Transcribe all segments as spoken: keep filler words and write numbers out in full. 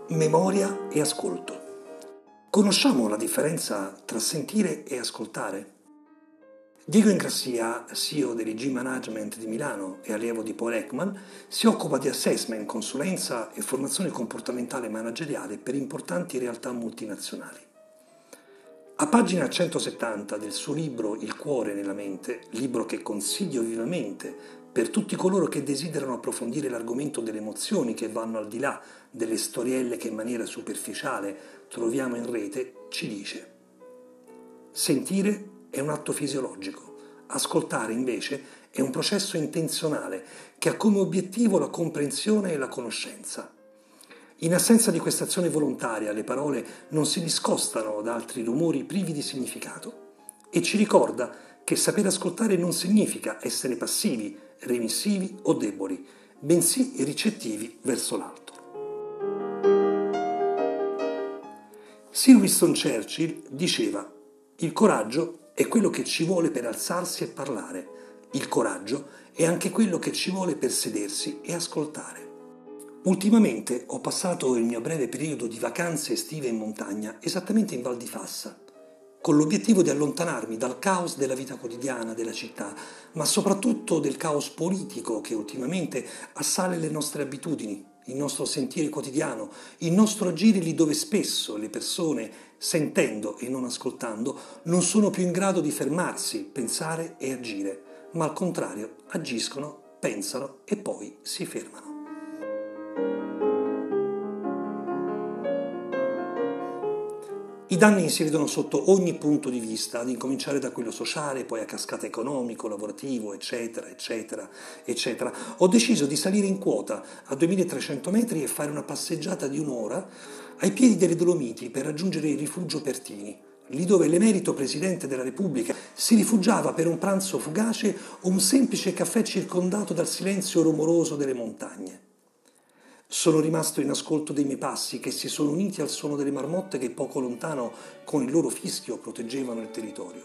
Memoria e ascolto. Conosciamo la differenza tra sentire e ascoltare? Diego Ingrassia, C E O dell'I G Management di Milano e allievo di Paul Ekman, si occupa di assessment, consulenza e formazione comportamentale manageriale per importanti realtà multinazionali. A pagina centosettanta del suo libro Il cuore nella mente, libro che consiglio vivamente per tutti coloro che desiderano approfondire l'argomento delle emozioni che vanno al di là delle storielle che in maniera superficiale troviamo in rete, ci dice: sentire è un atto fisiologico, ascoltare invece è un processo intenzionale che ha come obiettivo la comprensione e la conoscenza. In assenza di questa azione volontaria, le parole non si discostano da altri rumori privi di significato e ci ricorda che saper ascoltare non significa essere passivi, remissivi o deboli, bensì ricettivi verso l'altro. Sir Winston Churchill diceva: il coraggio è quello che ci vuole per alzarsi e parlare, il coraggio è anche quello che ci vuole per sedersi e ascoltare. Ultimamente ho passato il mio breve periodo di vacanze estive in montagna esattamente in Val di Fassa, con l'obiettivo di allontanarmi dal caos della vita quotidiana della città, ma soprattutto del caos politico che ultimamente assale le nostre abitudini, il nostro sentire quotidiano, il nostro agire lì dove spesso le persone, sentendo e non ascoltando, non sono più in grado di fermarsi, pensare e agire, ma al contrario agiscono, pensano e poi si fermano. I danni si vedono sotto ogni punto di vista, ad incominciare da quello sociale, poi a cascata economico, lavorativo, eccetera, eccetera, eccetera. Ho deciso di salire in quota a duemilatrecento metri e fare una passeggiata di un'ora ai piedi delle Dolomiti per raggiungere il rifugio Pertini, lì dove l'emerito Presidente della Repubblica si rifugiava per un pranzo fugace o un semplice caffè circondato dal silenzio rumoroso delle montagne. Sono rimasto in ascolto dei miei passi che si sono uniti al suono delle marmotte che poco lontano con il loro fischio proteggevano il territorio.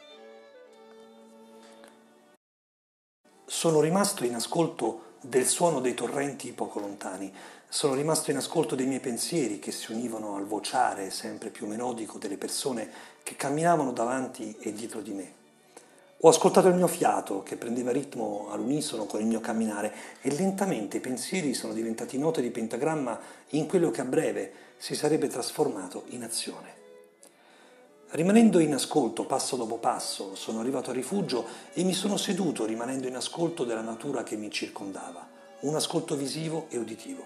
Sono rimasto in ascolto del suono dei torrenti poco lontani. Sono rimasto in ascolto dei miei pensieri che si univano al vociare sempre più melodico delle persone che camminavano davanti e dietro di me. Ho ascoltato il mio fiato che prendeva ritmo all'unisono con il mio camminare e lentamente i pensieri sono diventati note di pentagramma in quello che a breve si sarebbe trasformato in azione. Rimanendo in ascolto passo dopo passo, sono arrivato al rifugio e mi sono seduto rimanendo in ascolto della natura che mi circondava, un ascolto visivo e uditivo.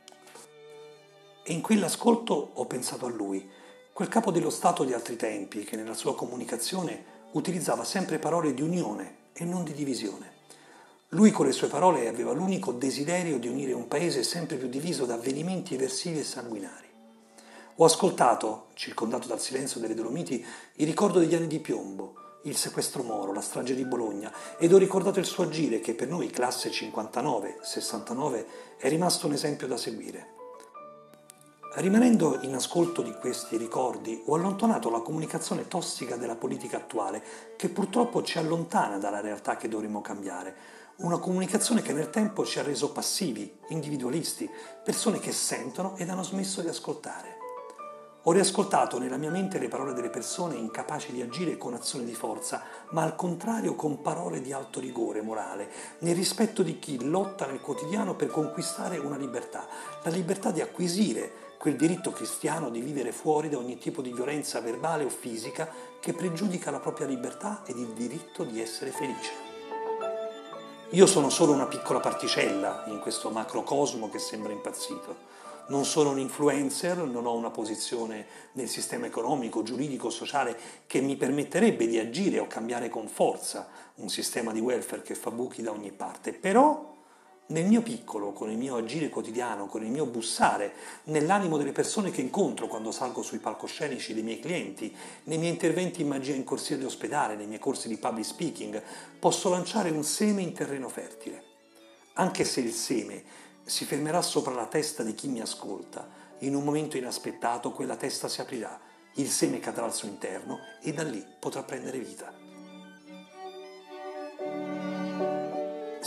E in quell'ascolto ho pensato a lui, quel capo dello Stato di altri tempi che nella sua comunicazione utilizzava sempre parole di unione e non di divisione. Lui con le sue parole aveva l'unico desiderio di unire un paese sempre più diviso da avvenimenti eversivi e sanguinari. Ho ascoltato, circondato dal silenzio delle Dolomiti, il ricordo degli anni di piombo, il sequestro Moro, la strage di Bologna, ed ho ricordato il suo agire che per noi classe cinquantanove sessantanove è rimasto un esempio da seguire. Rimanendo in ascolto di questi ricordi, ho allontanato la comunicazione tossica della politica attuale, che purtroppo ci allontana dalla realtà che dovremmo cambiare. Una comunicazione che nel tempo ci ha reso passivi, individualisti, persone che sentono ed hanno smesso di ascoltare. Ho riascoltato nella mia mente le parole delle persone incapaci di agire con azione di forza, ma al contrario con parole di alto rigore morale, nel rispetto di chi lotta nel quotidiano per conquistare una libertà, la libertà di acquisire quel diritto cristiano di vivere fuori da ogni tipo di violenza verbale o fisica che pregiudica la propria libertà ed il diritto di essere felice. Io sono solo una piccola particella in questo macrocosmo che sembra impazzito. Non sono un influencer, non ho una posizione nel sistema economico, giuridico, sociale che mi permetterebbe di agire o cambiare con forza un sistema di welfare che fa buchi da ogni parte, però nel mio piccolo, con il mio agire quotidiano, con il mio bussare, nell'animo delle persone che incontro quando salgo sui palcoscenici dei miei clienti, nei miei interventi in magia in corsie di ospedale, nei miei corsi di public speaking, posso lanciare un seme in terreno fertile. Anche se il seme si fermerà sopra la testa di chi mi ascolta, in un momento inaspettato quella testa si aprirà, il seme cadrà al suo interno e da lì potrà prendere vita.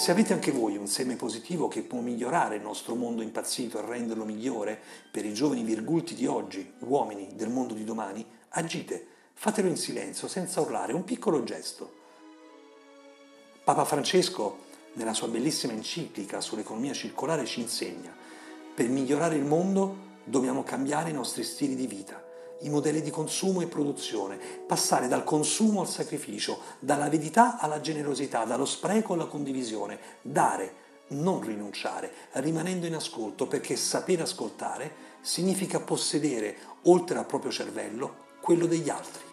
Se avete anche voi un seme positivo che può migliorare il nostro mondo impazzito e renderlo migliore per i giovani virgulti di oggi, uomini del mondo di domani, agite, fatelo in silenzio, senza urlare, un piccolo gesto. Papa Francesco, nella sua bellissima enciclica sull'economia circolare, ci insegna: per migliorare il mondo dobbiamo cambiare i nostri stili di vita, i modelli di consumo e produzione, passare dal consumo al sacrificio, dall'avidità alla generosità, dallo spreco alla condivisione, dare, non rinunciare, rimanendo in ascolto, perché sapere ascoltare significa possedere, oltre al proprio cervello, quello degli altri.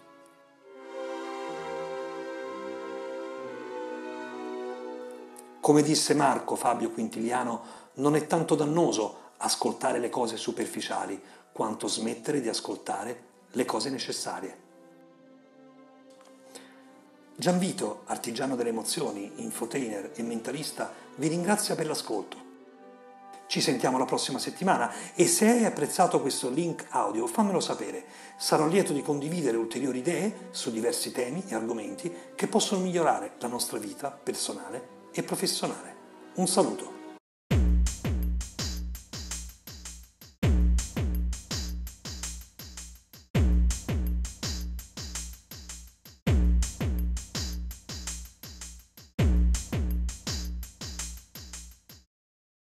Come disse Marco Fabio Quintiliano, non è tanto dannoso ascoltare le cose superficiali, quanto smettere di ascoltare le cose necessarie. Gianvito, artigiano delle emozioni, infotainer e mentalista, vi ringrazia per l'ascolto. Ci sentiamo la prossima settimana e se hai apprezzato questo link audio fammelo sapere. Sarò lieto di condividere ulteriori idee su diversi temi e argomenti che possono migliorare la nostra vita personale e professionale. Un saluto.